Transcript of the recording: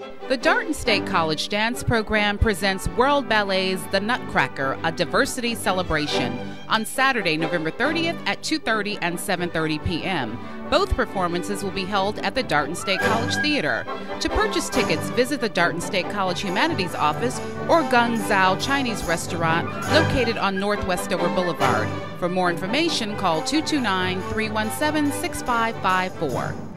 The Darton State College dance program presents World Ballet's The Nutcracker, a diversity celebration, on Saturday, November 30th at 2:30 and 7:30 p.m. Both performances will be held at the Darton State College Theater. To purchase tickets, visit the Darton State College Humanities office or Gung Zhao Chinese restaurant located on North Westover Boulevard. For more information, call 229-317-6554.